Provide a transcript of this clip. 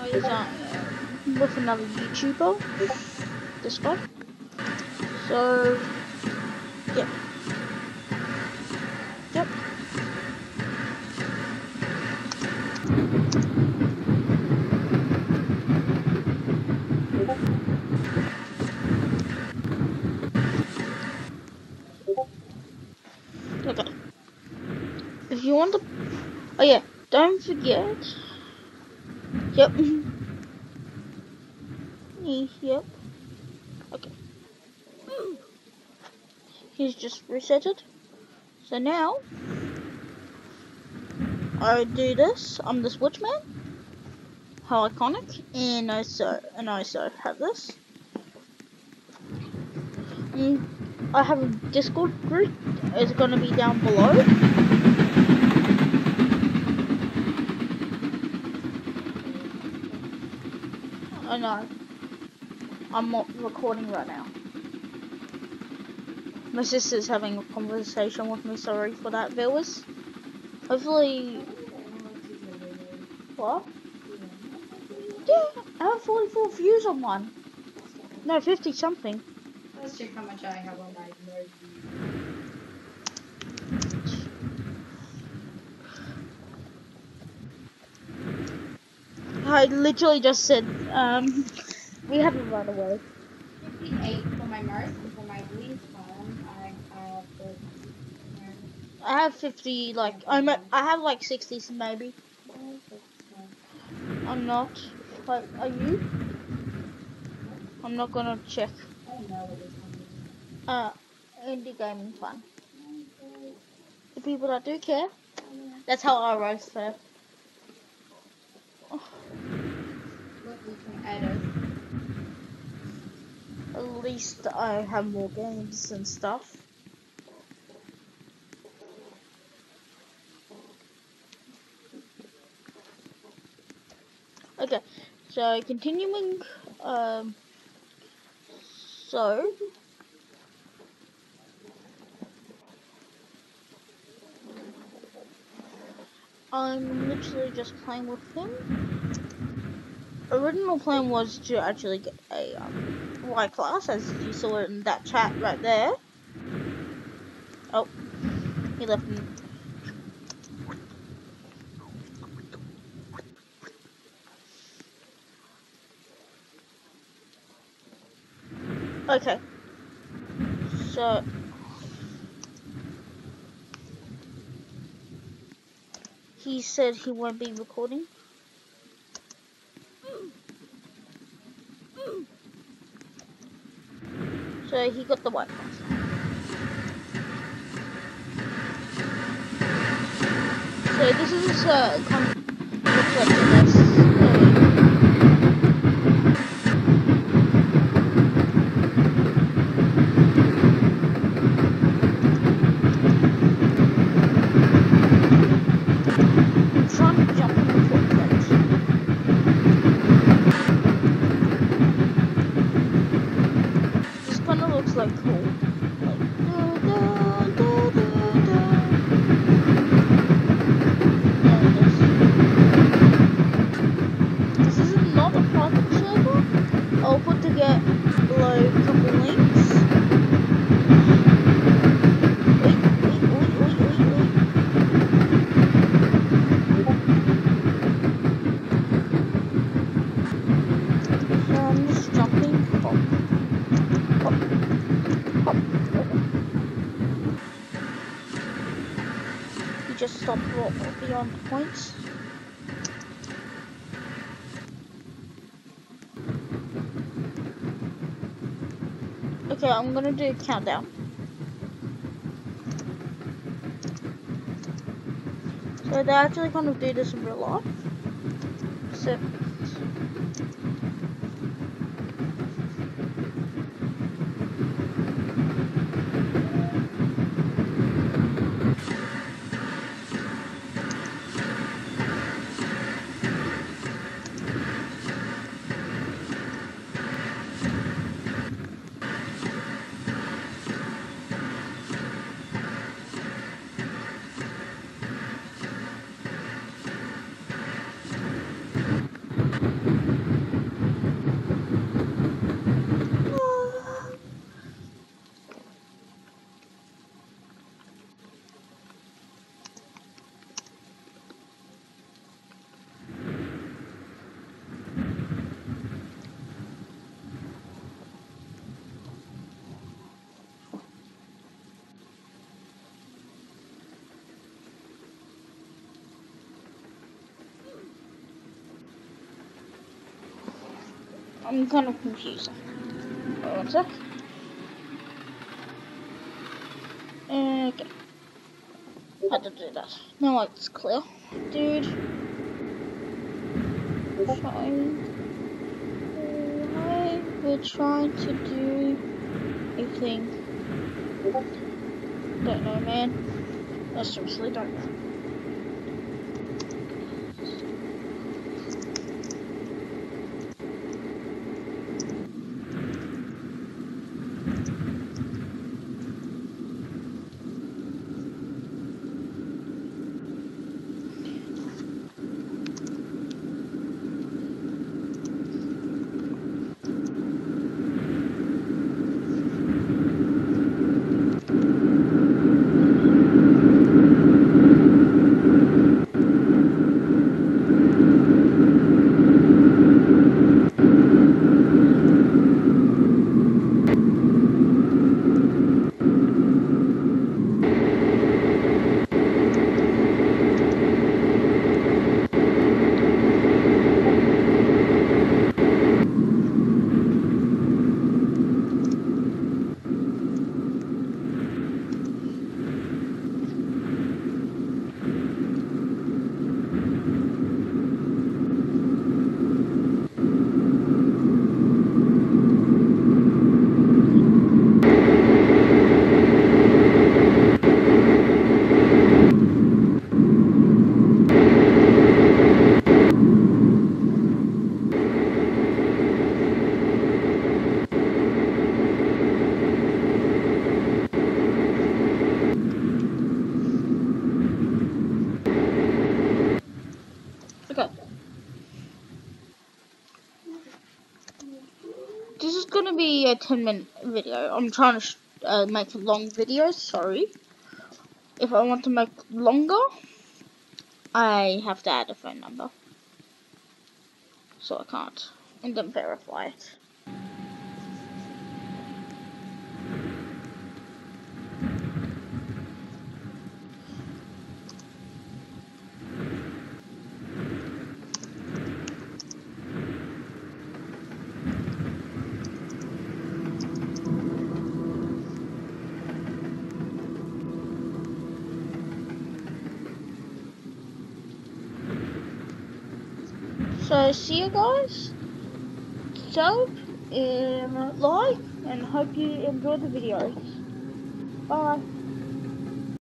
is with another YouTuber, this guy. So yeah, yep. Okay. If you want to, oh yeah, don't forget. Yep. Yep. Okay. He's just reset it. So now I do this. I'm the switchman. How iconic! And I also have this. I have a Discord group. It's gonna be down below. I know. I'm not recording right now. My sister's having a conversation with me. Sorry for that, viewers. Hopefully. What? Yeah, I have 44 views on one. No, 50 something. Let's check how much I have on my emoji. I literally just said, we haven't run away. 58 for my mouse, and for my least one, I have the. I have 50, like, I have like 60 maybe. I'm not. Like, are you? I'm not gonna check. I don't know what this one is. Indie gaming fun. The people that do care. That's how I roast her. Look, we can edit. At least I have more games and stuff. Okay, so continuing, so I'm literally just playing with him. Original plan was to actually get a Y class, as you saw in that chat right there. Oh, he left me. Okay, so he said he won't be recording. So he got the white class. So this is kind of looks like this. Like cool. Like, this is not a private server. I'll put together below a couple links. Wait. So I'm just jumping. Hop. Just stop beyond the points. Okay, I'm gonna do a countdown. So they're actually gonna do this in real life. So I'm kind of confused. Wait, one sec. Okay. Had to do that. Now it's clear. Dude. Why we're trying to do a thing. Don't know, man. I seriously don't know. Okay. This is gonna be a 10-minute video. I'm trying to make long videos, sorry. If I want to make longer, I have to add a phone number. So I can't. And then verify it. So see you guys. So, like and hope you enjoyed the video. Bye.